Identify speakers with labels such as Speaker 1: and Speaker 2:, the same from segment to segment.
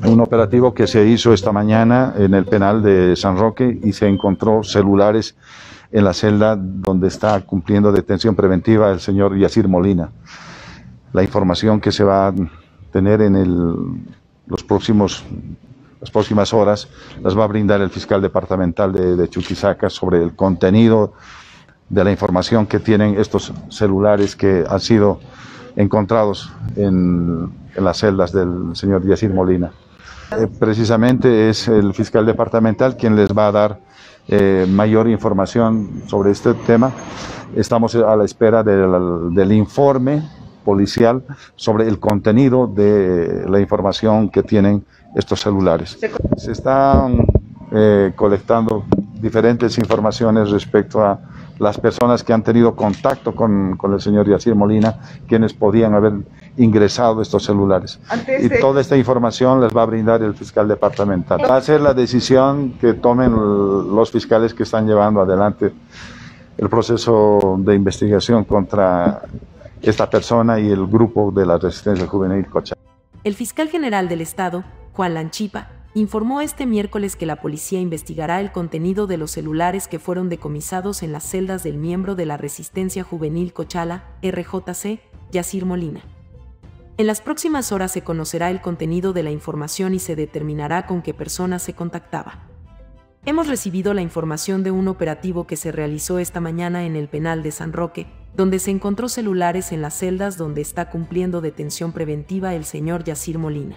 Speaker 1: un operativo que se hizo esta mañana en el penal de San Roque y se encontró celulares en la celda donde está cumpliendo detención preventiva el señor Yacir Molina. La información que se va a tener en las próximas horas las va a brindar el fiscal departamental de Chuquisaca sobre el contenido de la información que tienen estos celulares que han sido encontrados en las celdas del señor Yacir Molina. Precisamente es el fiscal departamental quien les va a dar mayor información sobre este tema. Estamos a la espera del informe policial sobre el contenido de la información que tienen estos celulares. Se están colectando diferentes informaciones respecto a las personas que han tenido contacto con el señor Yacir Molina, quienes podían haber ingresado estos celulares. Y toda esta información les va a brindar el fiscal departamental. Va a ser la decisión que tomen los fiscales que están llevando adelante el proceso de investigación contra esta persona y el grupo de la Resistencia Juvenil Cochala.
Speaker 2: El fiscal general del Estado, Juan Lanchipa, informó este miércoles que la policía investigará el contenido de los celulares que fueron decomisados en las celdas del miembro de la Resistencia Juvenil Cochala, RJC, Yacir Molina. En las próximas horas se conocerá el contenido de la información y se determinará con qué persona se contactaba. Hemos recibido la información de un operativo que se realizó esta mañana en el penal de San Roque, donde se encontró celulares en las celdas donde está cumpliendo detención preventiva el señor Yacir Molina.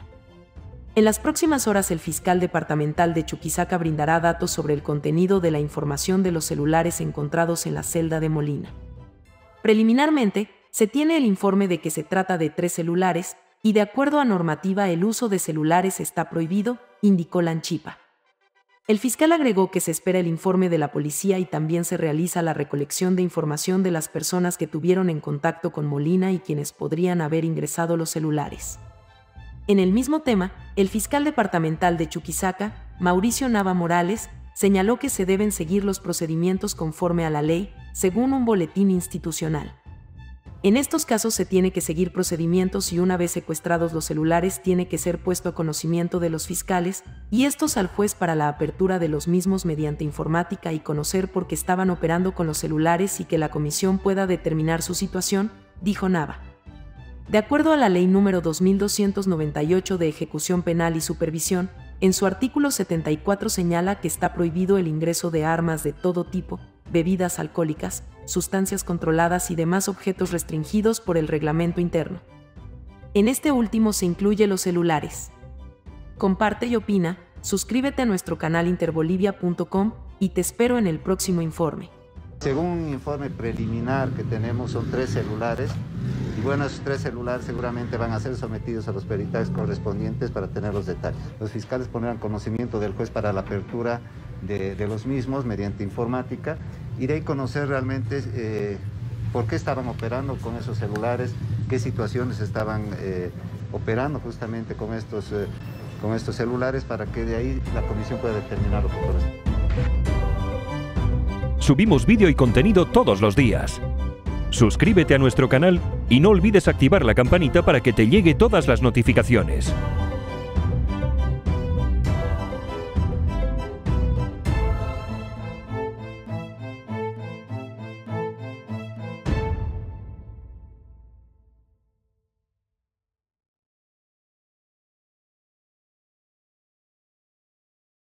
Speaker 2: En las próximas horas el fiscal departamental de Chuquisaca brindará datos sobre el contenido de la información de los celulares encontrados en la celda de Molina. Preliminarmente, se tiene el informe de que se trata de 3 celulares, y de acuerdo a normativa el uso de celulares está prohibido, indicó Lanchipa. El fiscal agregó que se espera el informe de la policía y también se realiza la recolección de información de las personas que tuvieron en contacto con Molina y quienes podrían haber ingresado los celulares. En el mismo tema, el fiscal departamental de Chuquisaca, Mauricio Nava Morales, señaló que se deben seguir los procedimientos conforme a la ley, según un boletín institucional. En estos casos se tiene que seguir procedimientos y una vez secuestrados los celulares tiene que ser puesto a conocimiento de los fiscales y estos al juez para la apertura de los mismos mediante informática y conocer por qué estaban operando con los celulares y que la comisión pueda determinar su situación, dijo Nava. De acuerdo a la Ley número 2298 de Ejecución Penal y Supervisión, en su artículo 74 señala que está prohibido el ingreso de armas de todo tipo, bebidas alcohólicas, sustancias controladas y demás objetos restringidos por el reglamento interno. En este último se incluye los celulares. Comparte y opina, suscríbete a nuestro canal interbolivia.com y te espero en el próximo informe.
Speaker 3: Según un informe preliminar que tenemos son 3 celulares y bueno, esos 3 celulares seguramente van a ser sometidos a los peritajes correspondientes para tener los detalles. Los fiscales pondrán conocimiento del juez para la apertura de los mismos mediante informática y de ahí conocer realmente por qué estaban operando con esos celulares, qué situaciones estaban operando justamente con estos celulares para que de ahí la comisión pueda determinar lo que corresponde.
Speaker 4: Subimos vídeo y contenido todos los días. Suscríbete a nuestro canal y no olvides activar la campanita para que te llegue todas las notificaciones.